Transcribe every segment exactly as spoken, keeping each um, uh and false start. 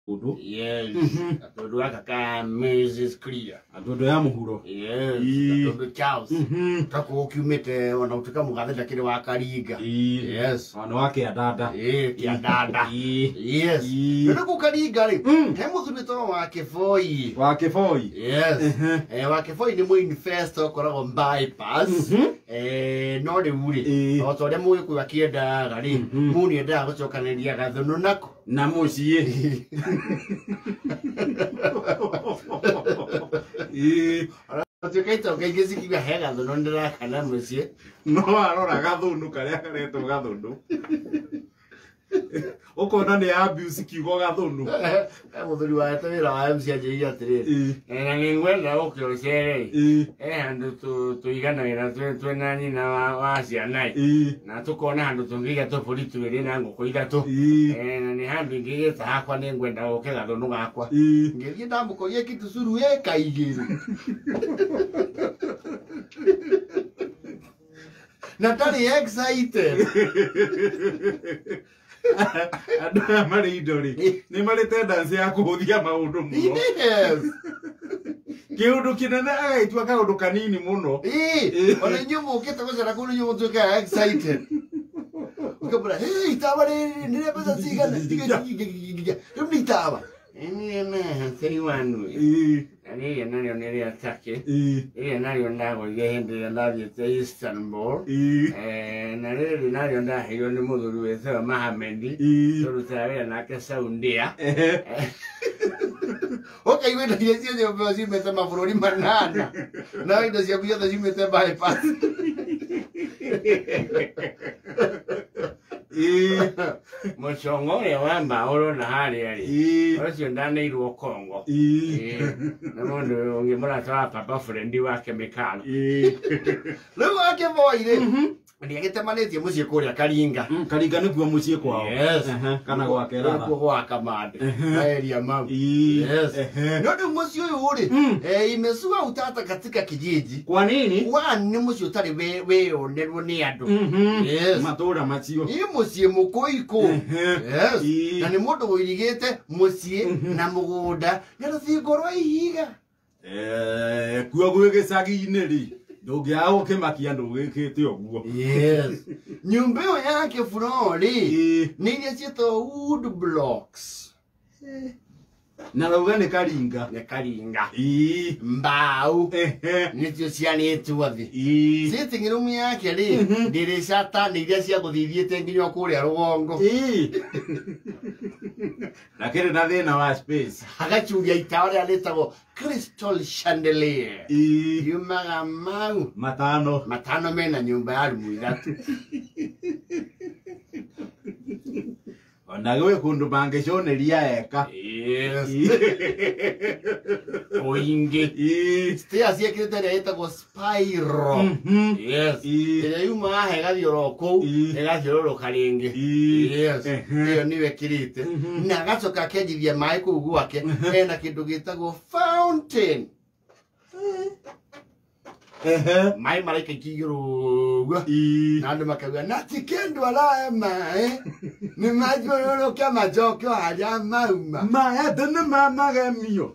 Udo? Yes. Atodo akaka Missus Clear. Atodo ya muhuro. Yes. Atodo Charles. Tako okiumete ona utuka mugatheta kiri wa Karinga. Yes. Wana wake ya dada. Eh, kia dada. Yes. Ndio ku Karinga ri. He muthuri to wa Kefoi. Wa Kefoi. Yes. Eh wa Kefoi ni mu investor koragwo bypass. Eh no de uri. O to de mu ku akienda gari. Mu ni enda gucokanĩria gathuno nako. Na muciĩ. Eh, ati kaito kaigezi kiga hega ndo ndira kana muciĩ. No arora gathundu karia karetwo gathundu. Ukona ni abuse kiugo gathundu. Eh, muthuri wa tawira wa M C aje atiri. Eh, na ningwenda ukirocere. Eh, andu tu tuigana ira tu tu nani na wa ciana. Na tukona handu tungiga tu buri tuwiri na nguko ithatu. Eh, na ni handu ngige ta hakwa ni ngwenda uke gathundu gakwa. Ngithie ndambuko ye kitu suru e kaigiri. Natali excited. Anda mari idori. Ni mari tendency ya kuhuthia maundu muno. Yes. Kiundu kinene agaitua kaundu kanini muno. Eh, ona nyumu ukita gocera kunu nyumu tuka excited. Ukabura, hey, taba ni ni pesa sigana. Ni taba. Ni na sei wanu. Eh. Ani yana ni onere atake. Eh. Eh nari ondago ye hindi ndathi te Istanbul. Eh na riri nari onda hiyo ni muthuri wetha Mohamed. Turutawe na ke Saudia. Okay, wenda yesi ndio kwa simu meta mafurori manana. Na ndio sia kuja simu meta bypass. Eh mochongo ya wamba oro na hali ali. Osio ndane iruo Kongo. Eh na mondo ongemora twa papa friend wake mekano. Eh leo wake boire. Ndi agitemanĩtie muciĩ kuria Karinga. Karinga nĩkuo muciĩ kwao. Yes. Kana gwake rara. Kuo gwa Kamande. Area mau. Yes. Ndio muciĩ uyu uri. Eh imesua utata katika kijiji. Kwa nini? Wani ni muciĩ utari we we onerwo ni andu. Yes. Matura macio. Ni muciĩ mukuiku. Yes. Na ni mundu wirigite muciĩ na mugunda na ruthingo rwa ihiga. Eh kuo gwĩgĩcagi-inĩ ri. Ndũngĩaga gũkĩmakia ndũgĩkĩte ũguo. Yes. Nyumba ĩyo yake burori nĩ iria ciĩtwo wood blocks. Na rauga nĩ Karinga. Nĩ Karinga. Ii. Mbao. Nĩcio cianĩtwo thĩ. Sitting room yake rĩ ndĩrĩcata nĩ iria cia gũthithiĩte nginya kũrĩa rũgongo. Na kĩrĩ na thĩna wa space. Agacuria itawa rĩrĩa rĩtagwo crystal chandelier. Yumaga mau. Matano. Matano mena nyumba ya rumu ithatu. Ona gwe kundu mangĩconeria eka. Yes. Oinge. Stairs ciĩkĩrĩte ĩrĩa ĩtagwo spiral. Yes. Ĩrĩa yumaga he gathiũrũrũkũ ĩgathiũrũrũka rĩngĩ. Yes. Ĩyo nĩwe ĩkĩrĩte. Na agacoka akenjithia maĩ kũu gwake hena kĩndũ gĩtagwo fountain. Ehe. Maĩ maraikaikia igũrũ. Na andũ makauga na ti kĩndũ arahe maĩ. Nĩ mathiũrũrũkia macokio harĩa mauma. Maĩ atĩ nĩ mamagemio.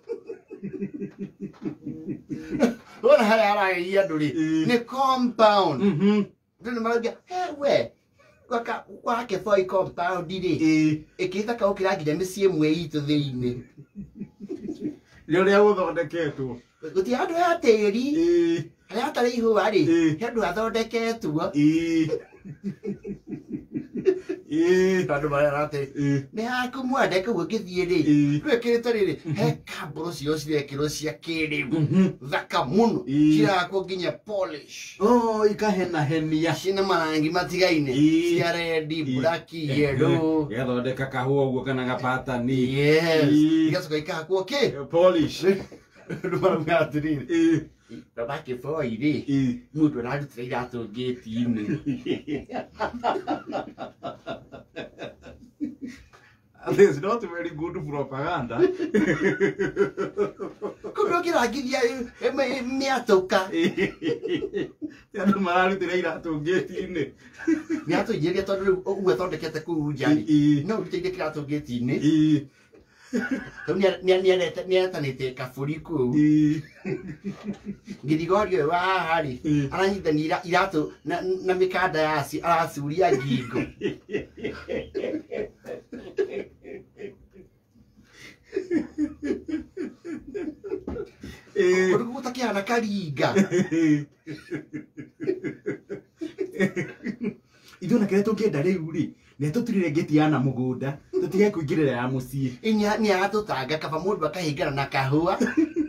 Ona harĩa aragegia andũ rĩ nĩ compound. Andũ nĩ marauga we gwaka gwake Kefoi compound rĩ ĩkĩthaka gũkĩra nginya mĩciĩ ĩmwe itũ thĩinĩ. Rĩrĩa gũthondeketwo. Gũtirĩ handũ ha tĩri. Harĩa hatarĩ ihũa rĩ he handũ hathondeketwo. Andũ mararate nĩ haku mwandĩke gũgĩthiĩ rĩ rwĩkĩrĩte rĩrĩ he kambũrũ cio cirekĩrwo cia kĩrĩu thaka mũno cirakwo nginya polish. Oh, ikahenahenia. Cina marangi matigaine cia red, black, yellow. Igathondeka kahũa ũguo kana gapatani. Yes. Igacoka ikahakwo kĩ? Polish. Andũ marauga atĩrĩrĩ baba Kefoi rĩ mũndũ ararutĩra iratũ ngĩti-inĩ. This is not very good propaganda. Kumbe ukirangithia mĩatũka. Andũ mararutĩra iratũ ngĩti-inĩ. Mĩatũ igĩrĩa tondũ rĩu ũguo athondekete kũu nja rĩ no ũrutĩire kĩratũ ngĩti-inĩ. Nia nia nia nia tanite kafuriku. Gidigorio wa hari. Ananyita nira iratu na na mikada yasi arasuria gigo. Eh, Korugo takiana kariga. Ithu na kire tungenda riu ri ne tutirire ngeti ya na mugunda tutige kuingirira ya mucii inya ni atutanga kaba mundu akahingana na kahua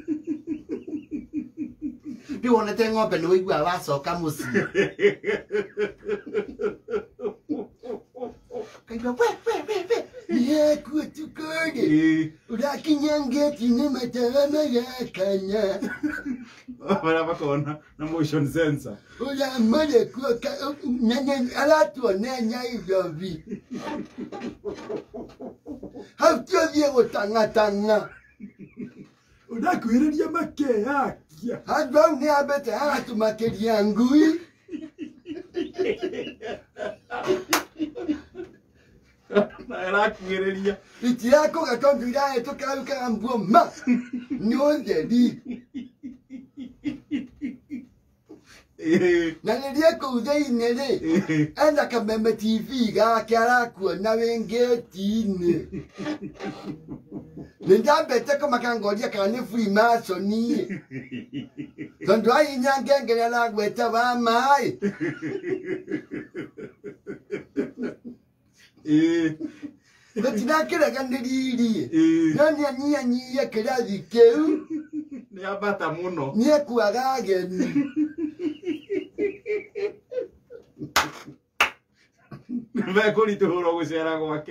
ndi wonete ng'ombe ni wigua wacoka mucii kaigua we we we we ye kutukage urakinya ngeti ni matara magakanya bara bakona na motion sensor ura male kwa nanya alatu nanya idovi hafto vie tanga tanga udakwiriria make yakia hadwa ni abete hatu makeria ngui na erakwiriria iti yako gakongira eto karuka mbuo ma nyonde di na nirie kuthei-inĩ rĩ enda kameme T V gake arakuona wĩ ngĩti-inĩ nĩ ndambĩte kũmaka ngoria kana nĩ Freemason tondũ ahinya ngengere aragwĩte wa maĩ gũtirakĩreganĩririe no nĩanyihanyihie kĩrathi kĩu nĩambata mũno nĩekuaga ageni Vekũritũhũrwo gũcera gwake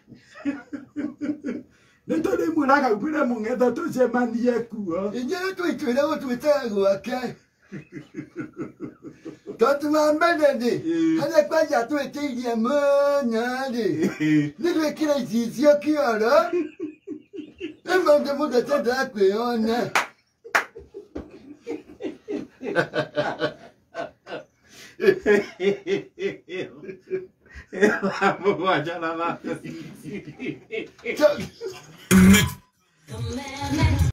nĩ tondũ imwĩraga kwĩre mũng'etho tũcemanie kuo inyuĩ twĩtwĩre gũtwĩte gwake tondũ wa mbere rĩ harĩa kwanja twĩtĩirie mũno rĩ nĩ gwĩkĩra icicio kĩoro nĩ maũndũ mũndũ atendaga kwĩona Vamos a la